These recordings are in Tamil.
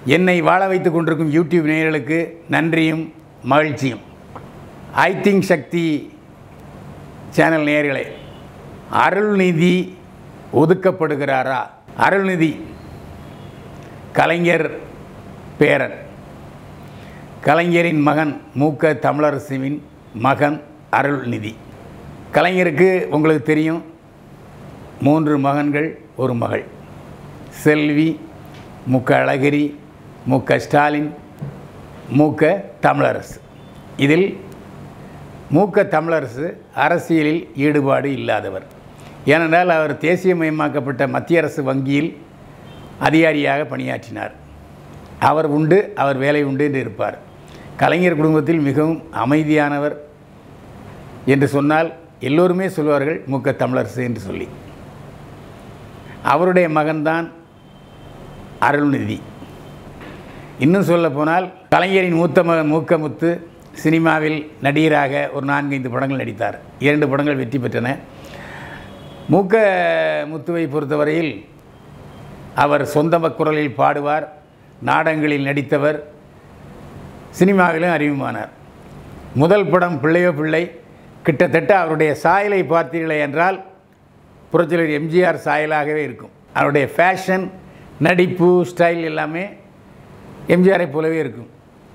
என்னை வாழ வைத்துக் கொண்டிருக்கும் யூடியூப் நேயர்களுக்கு நன்றியும் மகிழ்ச்சியும். ஐ திங்க் சக்தி சேனல் நேயர்களே, அருள்நிதி ஒதுக்கப்படுகிறாரா? அருள்நிதி கலைஞர் பேரன், கலைஞரின் மகன் மூக்க தமிழரசுவின் மகன் அருள்நிதி. கலைஞருக்கு உங்களுக்கு தெரியும், 3 மகன்கள், 1 மகள். செல்வி, மூக்க அழகிரி, மூக்க ஸ்டாலின், மூக்க தமிழரசு. இதில் மூக்க தமிழரசு அரசியலில் ஈடுபாடு இல்லாதவர். ஏனென்றால் அவர் தேசியமயமாக்கப்பட்ட மத்திய அரசு வங்கியில் அதிகாரியாக பணியாற்றினார். அவர் உண்டு, அவர் வேலை உண்டு என்று இருப்பார். கலைஞர் குடும்பத்தில் மிகவும் அமைதியானவர் என்று சொன்னால் எல்லோருமே சொல்வார்கள் மூக்க தமிழரசு என்று சொல்லி. அவருடைய மகன்தான் அருள்நிதி. இன்னும் சொல்ல போனால் கலைஞரின் மூத்த மகன் மூக்கமுத்து சினிமாவில் நடிகராக ஒரு 4-5 படங்கள் நடித்தார். 2 படங்கள் வெற்றி பெற்றன. மூக்க முத்துவை பொறுத்தவரையில் அவர் சொந்த குரலில் பாடுவார், நாடகங்களில் நடித்தவர், சினிமாவிலும் அறிமுகமானார். முதல் படம் பிள்ளையோ பிள்ளை, கிட்டத்தட்ட அவருடைய சாயலை பார்த்தீர்களே என்றால் புரட்சியாளர் எம்ஜிஆர் சாயலாகவே இருக்கும். அவருடைய ஃபேஷன், நடிப்பு, ஸ்டைல் எல்லாமே எம்ஜிஆரை போலவே இருக்கும்.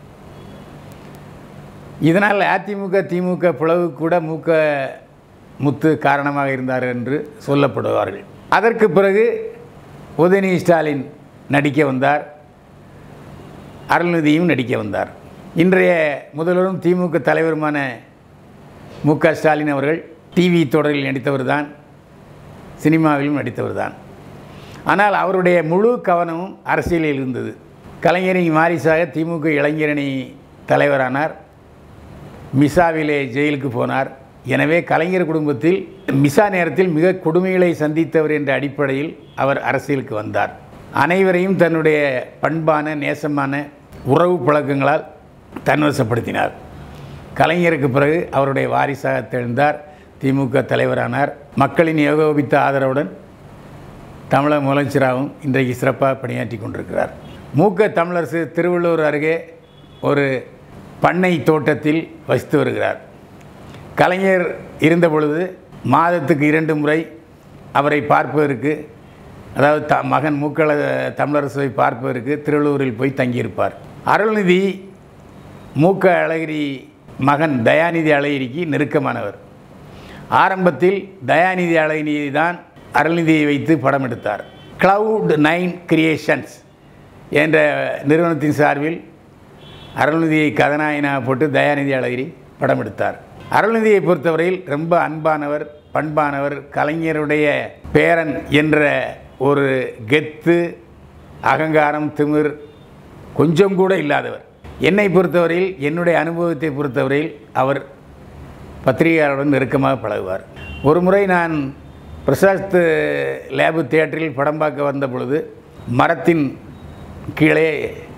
இதனால் அதிமுக திமுக பிளவு கூட மூக்க முத்து காரணமாக இருந்தார் என்று சொல்லப்படுவார்கள். அதற்கு பிறகு உதயநிதி ஸ்டாலின் நடிக்க வந்தார், அருள்நிதியும் நடிக்க வந்தார். இன்றைய முதல்வரும் திமுக தலைவருமான மூக்க ஸ்டாலின் அவர்கள் டிவி தொடரில் நடித்தவர் தான், சினிமாவிலும் நடித்தவர் தான். ஆனால் அவருடைய முழு கவனமும் அரசியலில் இருந்தது. கலைஞரின் வாரிசாக திமுக இளைஞரணி தலைவரானார். மிசாவிலே ஜெயிலுக்கு போனார். எனவே கலைஞர் குடும்பத்தில் மிசா நேரத்தில் மிக கொடுமைகளை சந்தித்தவர் என்ற அடிப்படையில் அவர் அரசியலுக்கு வந்தார். அனைவரையும் தன்னுடைய பண்பான நேசமான உறவு பழக்கங்களால் தன்வசப்படுத்தினார். கலைஞருக்கு பிறகு அவருடைய வாரிசாக திகழ்ந்தார், திமுக தலைவரானார். மக்களின் ஏகோபித்த ஆதரவுடன் தமிழக முதலமைச்சராகவும் இன்றைக்கு சிறப்பாக பணியாற்றி கொண்டிருக்கிறார். மூக்க தமிழரசு திருவள்ளூர் அருகே ஒரு பண்ணை தோட்டத்தில் வசித்து வருகிறார். கலைஞர் இருந்த பொழுது மாதத்துக்கு 2 முறை அவரை பார்ப்பதற்கு, அதாவது மகன் மூக்க தமிழரசுவை பார்ப்பதற்கு திருவள்ளூரில் போய் தங்கியிருப்பார். அருள்நிதி மூக்க அழகிரி மகன் தயாநிதி அழகிரிக்கு நெருக்கமானவர். ஆரம்பத்தில் தயாநிதி அழகிரி தான் அருள்நிதியை வைத்து படம் எடுத்தார். Cloud9 கிரியேஷன்ஸ் என்ற நிறுவனத்தின் சார்பில் அருள்நிதியை கதாநாயகனாக போட்டு தயாநிதி அழகிரி படம் எடுத்தார். அருள்நிதியை பொறுத்தவரையில் ரொம்ப அன்பானவர், பண்பானவர், கலைஞருடைய பேரன் என்ற ஒரு கெத்து, அகங்காரம், திமிர் கொஞ்சம் கூட இல்லாதவர். என்னை பொறுத்தவரையில், என்னுடைய அனுபவத்தை பொறுத்தவரையில் அவர் பத்திரிகையாளருடன் நெருக்கமாக பழகுவார். ஒரு முறை நான் பிரசாத் லேபு தியேட்டரில் படம் பார்க்க வந்த பொழுது மரத்தின் கீழே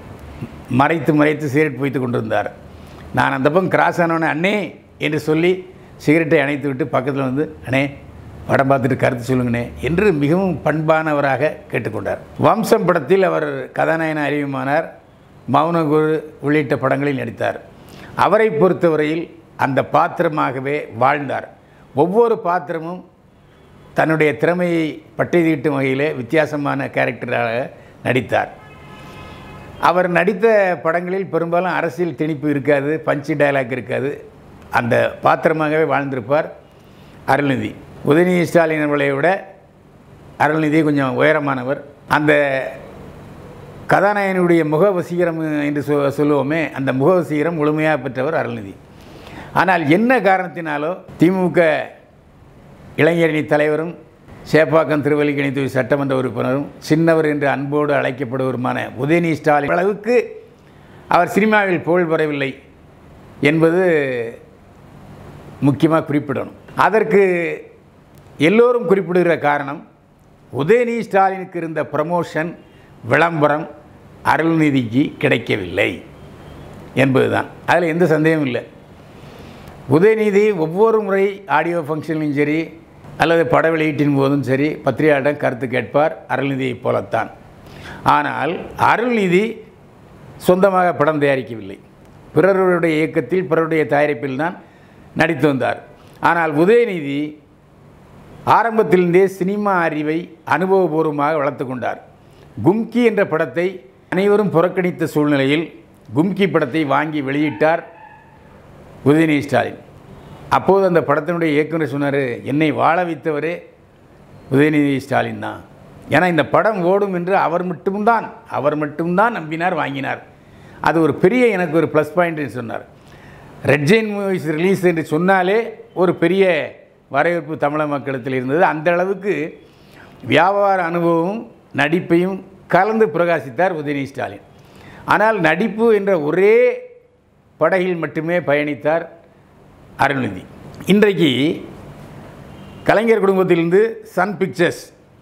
மறைத்து சிகரெட் வைத்து கொண்டிருந்தார். நான் அந்த பக்கம் கிராஸ் ஆனவனே அண்ணே என்று சொல்லி சிகரெட்டை அணைத்து விட்டு பக்கத்தில் வந்து, அண்ணே படம் பார்த்துட்டு கருத்து சொல்லுங்கண்ணே என்று மிகவும் பண்பானவராக கேட்டுக்கொண்டார். வம்சம் படத்தில் அவர் கதாநாயகன் அறிமுகமானார். மௌனகுரு உள்ளிட்ட படங்களில் நடித்தார். அவரை பொறுத்தவரையில் அந்த பாத்திரமாகவே வாழ்ந்தார். ஒவ்வொரு பாத்திரமும் தன்னுடைய திறமையை பட்டை தீட்டும் வகையிலே வித்தியாசமான கேரக்டராக நடித்தார். அவர் நடித்த படங்களில் பெரும்பாலும் அரசியல் திணிப்பு இருக்காது, பஞ்சு டயலாக் இருக்காது. அந்த பாத்திரமாகவே வாழ்ந்திருப்பார் அருள்நிதி. உதயநிதி ஸ்டாலின் அவர்களை விட அருள்நிதி கொஞ்சம் உயரமானவர். அந்த கதாநாயகனுடைய முகவசீகரம் என்று சொல்லுவோமே, அந்த முகவசீகரம் முழுமையாக பெற்றவர் அருள்நிதி. ஆனால் என்ன காரணத்தினாலோ திமுக இளைஞரணி தலைவரும் சேப்பாக்கம் திருவல்லிக்கேணி தொகுதி சட்டமன்ற உறுப்பினரும் சின்னவர் என்று அன்போடு அழைக்கப்படுவருமான உதயநிதி ஸ்டாலின் அளவுக்கு அவர் சினிமாவில் புகழ் பெறவில்லை என்பது முக்கியமாக குறிப்பிடணும். அதற்கு எல்லோரும் குறிப்பிடுகிற காரணம், உதயநிதி ஸ்டாலினுக்கு இருந்த ப்ரமோஷன், விளம்பரம் அருள்நிதிக்கு கிடைக்கவில்லை என்பதுதான். அதில் எந்த சந்தேகமும் இல்லை. உதயநிதி ஒவ்வொரு முறை ஆடியோ ஃபங்க்ஷன்லையும் சரி அல்லது பட வெளியீட்டின் போதும் சரி பத்திரிகையாளரிடம் கருத்து கேட்பார், அருள்நிதியைப் போலத்தான். ஆனால் அருள்நிதி சொந்தமாக படம் தயாரிக்கவில்லை. பிறருடைய இயக்கத்தில் பிறருடைய தயாரிப்பில் தான் நடித்து வந்தார். ஆனால் உதயநிதி ஆரம்பத்திலிருந்தே சினிமா அறிவை அனுபவபூர்வமாக வளர்த்து கொண்டார். கும்கி என்ற படத்தை அனைவரும் புறக்கணித்த சூழ்நிலையில் கும்கி படத்தை வாங்கி வெளியிட்டார் உதயநிதி ஸ்டாலின். அப்போது அந்த படத்தினுடைய இயக்குனர் சொன்னார், என்னை வாழ வைத்தவரே உதயநிதி ஸ்டாலின் தான். ஏன்னா இந்த படம் ஓடும் என்று அவர் மட்டும்தான் நம்பினார், வாங்கினார். அது ஒரு பெரிய எனக்கு ஒரு ப்ளஸ் பாயிண்ட் என்று சொன்னார். ரெட் ஜெயின் மூவிஸ் ரிலீஸ் என்று சொன்னாலே ஒரு பெரிய வரவேற்பு தமிழக மக்களிடத்தில் இருந்தது. அந்த அளவுக்கு வியாபார அனுபவமும் நடிப்பையும் கலந்து பிரகாசித்தார் உதயநிதி ஸ்டாலின். ஆனால் நடிப்பு என்ற ஒரே படகில் மட்டுமே பயணித்தார் அருள்நிதி. இன்றைக்கு கலைஞர் குடும்பத்திலிருந்து சன் பிக்சர்ஸ்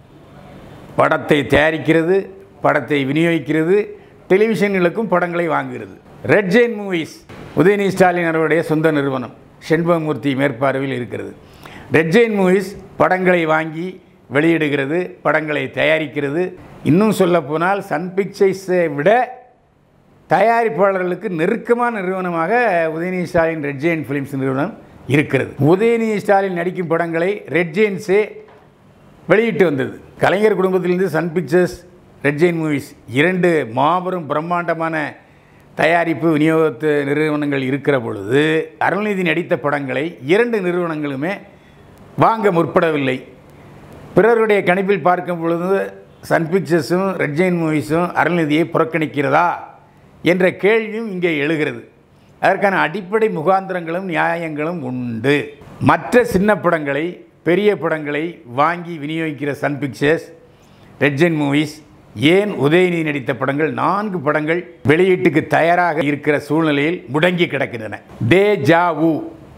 படத்தை தயாரிக்கிறது, படத்தை விநியோகிக்கிறது, டெலிவிஷன்களுக்கும் படங்களை வாங்குகிறது. Red Giant Movies Udhayanidhi Stalin அவருடைய சொந்த நிறுவனம், செண்பகமூர்த்தி மேற்பார்வையில் இருக்கிறது. ரெட் ஜெயின் மூவிஸ் படங்களை வாங்கி வெளியிடுகிறது, படங்களை தயாரிக்கிறது. இன்னும் சொல்லப்போனால் சன் பிக்சர்ஸை விட தயாரிப்பாளர்களுக்கு நெருக்கமான நிறுவனமாக Udhayanidhi Stalin Red Giant Films நிறுவனம் இருக்கிறது. உதயநிதி ஸ்டாலின் நடிக்கும் படங்களை ரெட் ஜெயின்ஸே வெளியிட்டு வந்தது. கலைஞர் குடும்பத்திலிருந்து Sun Pictures, Red Giant Movies 2 மாபெரும் பிரம்மாண்டமான தயாரிப்பு விநியோகத்து நிறுவனங்கள் இருக்கிற பொழுது அருள்நிதி நடித்த படங்களை 2 நிறுவனங்களுமே வாங்க முற்படவில்லை. பிறருடைய கணிப்பில் பார்க்கும் பொழுது சன் பிக்சர்ஸும் ரெட் ஜெயின் மூவிஸும் அருள்நிதியை புறக்கணிக்கிறதா என்ற கேள்வியும் இங்கே எழுகிறது. அதற்கான அடிப்படை முகாந்திரங்களும் நியாயங்களும் உண்டு. மற்ற சின்ன படங்களை, பெரிய படங்களை வாங்கி விநியோகிக்கிற Sun Pictures, Red Giant Movies ஏன் உதயநிதி நடித்த படங்கள் 4 படங்கள் வெளியீட்டுக்கு தயாராக இருக்கிற சூழ்நிலையில் முடங்கி கிடக்கின்றன? DejaVu,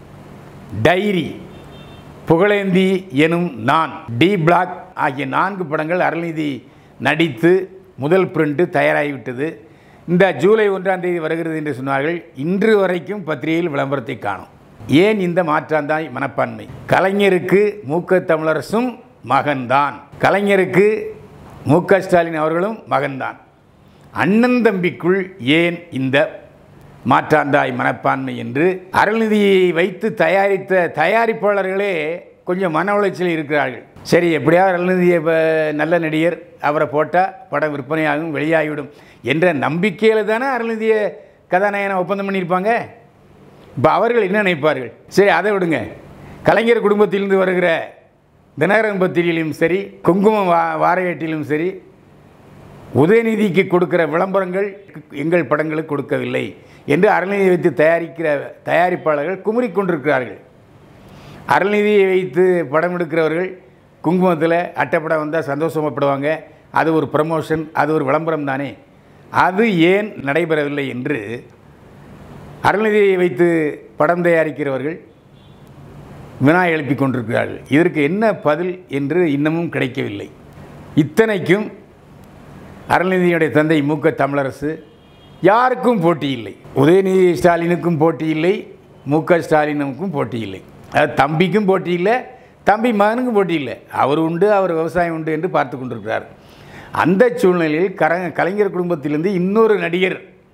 டைரி, புகழேந்தி எனும் நான், டி பிளாக் ஆகிய 4 படங்கள் அருள்நிதி நடித்து முதல் பிரிண்ட் தயாராகிவிட்டது. இந்த ஜூலை 1ஆம் தேதி வருகிறது என்று சொன்னார்கள். இன்று வரைக்கும் பத்திரிகையில் விளம்பரத்தை காணும். ஏன் இந்த மாற்றாந்தாய் மனப்பான்மை? கலைஞருக்கு மு.க. தமிழரசும் மகன்தான், கலைஞருக்கு மு.க. ஸ்டாலின் அவர்களும் மகன்தான். அண்ணன் தம்பிக்குள் ஏன் இந்த மாற்றாந்தாய் மனப்பான்மை என்று அருள்நிதியை வைத்து தயாரித்த தயாரிப்பாளர்களே கொஞ்சம் மன உளைச்சல் இருக்கிறார்கள். சரி, எப்படியாவது அருள்நிதியை நல்ல நடிகர், அவரை போட்டால் படம் விற்பனையாகும், வெளியாகிவிடும் என்ற நம்பிக்கையில் தானே அருள்நிதியை கதாநாயகனை ஒப்பந்தம் பண்ணியிருப்பாங்க. இப்போ அவர்கள் என்ன நினைப்பார்கள்? சரி, அதை விடுங்க. கலைஞர் குடும்பத்திலிருந்து வருகிற தினகரன் பத்திரிகையிலும் சரி, குங்குமம் வாரவேட்டிலும் சரி, உதயநிதிக்கு கொடுக்கிற விளம்பரங்கள் எங்கள் படங்களுக்கு கொடுக்கவில்லை என்று அருள்நிதியை வைத்து தயாரிக்கிற தயாரிப்பாளர்கள் குமுறிக்கொண்டிருக்கிறார்கள். அருள்நிதியை வைத்து படம் எடுக்கிறவர்கள் குங்குமத்தில் அட்டைப்படம் வந்தால் சந்தோஷப்படுவாங்க. அது ஒரு ப்ரமோஷன், அது ஒரு விளம்பரம் தானே. அது ஏன் நடைபெறவில்லை என்று அருள்நிதியை வைத்து படம் தயாரிக்கிறவர்கள் வினா எழுப்பி கொண்டிருக்கிறார்கள். இதற்கு என்ன பதில் என்று இன்னமும் கிடைக்கவில்லை. இத்தனைக்கும் அருள்நிதியுடைய தந்தை மு.க. தமிழரசு யாருக்கும் போட்டி இல்லை. உதயநிதி ஸ்டாலினுக்கும் போட்டி இல்லை, மு.க. ஸ்டாலினுக்கும் போட்டி இல்லை. அது தம்பிக்கும் போட்டி இல்லை, தம்பி மகனுக்கும் போட்டி இல்லை. அவர் உண்டு, அவர் விவசாயம் உண்டு என்று பார்த்து கொண்டிருக்கிறார். அந்த சூழ்நிலையில் கலைஞர் குடும்பத்திலிருந்து இன்னொரு நடிகர்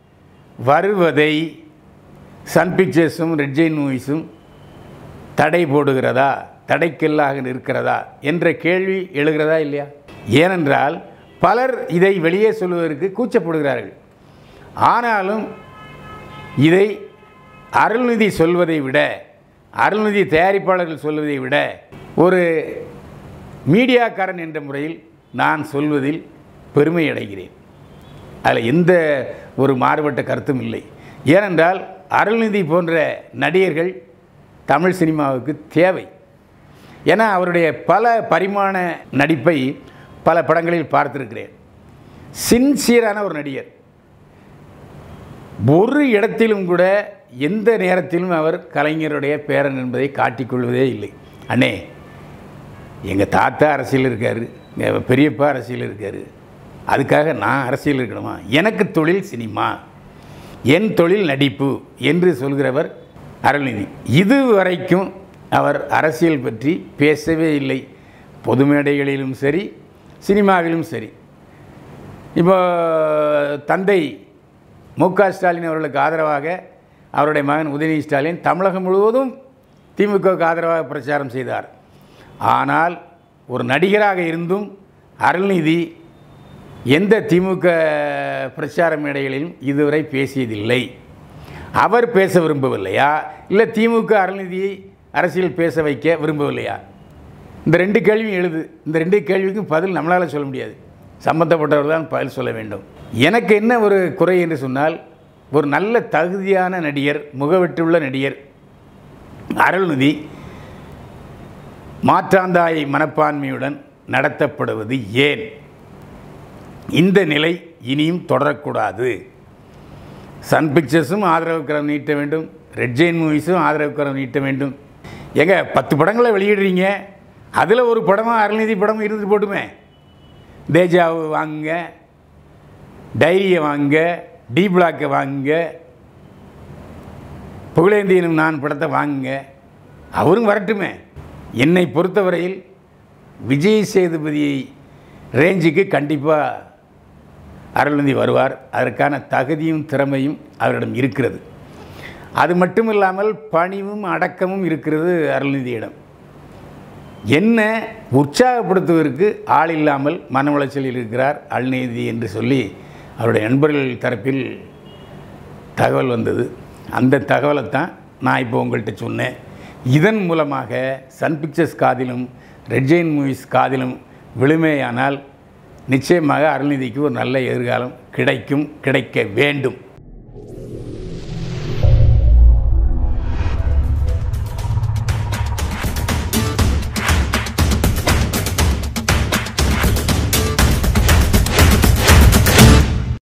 வருவதை சன் பிக்சர்ஸும் ரெட் ஜெயின் மூவிஸும் தடை போடுகிறதா, தடைக்கல்லாக இருக்கிறதா என்ற கேள்வி எழுகிறதா இல்லையா? ஏனென்றால் பலர் இதை வெளியே சொல்வதற்கு கூச்சப்படுகிறார்கள். ஆனாலும் இதை அருள்நிதி சொல்வதை விட, அருள்நிதி தயாரிப்பாளர்கள் சொல்வதை விட ஒரு மீடியாக்காரன் என்ற முறையில் நான் சொல்வதில் பெருமை அடைகிறேன். அதில் எந்த ஒரு மாறுபட்ட கருத்தும் இல்லை. ஏனென்றால் அருள்நிதி போன்ற நடிகர்கள் தமிழ் சினிமாவுக்கு தேவை. ஏன்னா அவருடைய பல பரிமாண நடிப்பை பல படங்களில் பார்த்திருக்கிறேன். சின்சியரான ஒரு நடிகர். ஒரு இடத்திலும் கூட எந்த நேரத்திலும் அவர் கலைஞருடைய பேரன் என்பதை காட்டிக்கொள்வதே இல்லை. அண்ணே, எங்கள் தாத்தா அரசியல் இருக்கார், எங்கள் பெரியப்பா அரசியல் இருக்கார், அதுக்காக நான் அரசியல் இருக்கணுமா? எனக்கு தொழில் சினிமா, என் தொழில் நடிப்பு என்று சொல்கிறவர் அருள்நிதி. இதுவரைக்கும் அவர் அரசியல் பற்றி பேசவே இல்லை. பொது மேடைகளிலும் சரி, சினிமாவிலும் சரி. இப்போ தந்தை ஸ்டாலின் அவர்களுக்கு ஆதரவாக அவருடைய மகன் உதயநிதி ஸ்டாலின் தமிழகம் முழுவதும் திமுகவுக்கு ஆதரவாக பிரச்சாரம் செய்தார். ஆனால் ஒரு நடிகராக இருந்தும் அருள்நிதி எந்த திமுக பிரச்சார மேடைகளிலும் இதுவரை பேசியதில்லை. அவர் பேச விரும்பவில்லையா, இல்லை திமுக அருள்நிதியை அரசியல் பேச வைக்க விரும்பவில்லையா? இந்த 2 கேள்வியும் எழுது. இந்த 2 கேள்விக்கும் பதில் நம்மளால் சொல்ல முடியாது. சம்பந்தப்பட்டவர் தான் பதில் சொல்ல வேண்டும். எனக்கு என்ன ஒரு குறை என்று சொன்னால், ஒரு நல்ல தகுதியான நடிகர், முகவெட்டுள்ள நடிகர் அருள்நிதி மாற்றாந்தாய் மனப்பான்மையுடன் நடத்தப்படுவது ஏன்? இந்த நிலை இனியும் தொடரக்கூடாது. சன் பிக்சர்ஸும் ஆதரவு கரம் நீட்ட வேண்டும், ரெட் ஜெயின் மூவிஸும் ஆதரவு கரம் நீட்ட வேண்டும். ஏங்க 10 படங்களை வெளியிடுறீங்க, அதில் ஒரு படமாக அருள்நிதி படம் இருந்துட்டு போட்டுமே. DejaVu வாங்குங்க, டைரியை வாங்க, டி பிளாக்கை வாங்குங்க, புகழேந்தியனும் நான் படத்தை வாங்குங்க, அவரும் வரட்டுமே. என்னை பொறுத்தவரையில் விஜய் சேதுபதி ரேஞ்சுக்கு கண்டிப்பாக அருள்நிதி வருவார். அதற்கான தகுதியும் திறமையும் அவரிடம் இருக்கிறது. அது மட்டும் இல்லாமல் பணிவும் அடக்கமும் இருக்கிறது அருள்நிதியிடம். என்ன உற்சாகப்படுத்துவதற்கு ஆள் இல்லாமல் மன உளைச்சலில் இருக்கிறார் அருள்நிதி என்று சொல்லி அவருடைய நண்பர்கள் தரப்பில் தகவல் வந்தது. அந்த தகவலை தான் நான் இப்போ உங்கள்கிட்ட சொன்னேன். இதன் மூலமாக சன் பிக்சர்ஸ் காதிலும் ரெட் ஜெயின் மூவிஸ் காதிலும் விழுமேயானால் நிச்சயமாக அருள்நிதிக்கு ஒரு நல்ல எதிர்காலம் கிடைக்க வேண்டும்.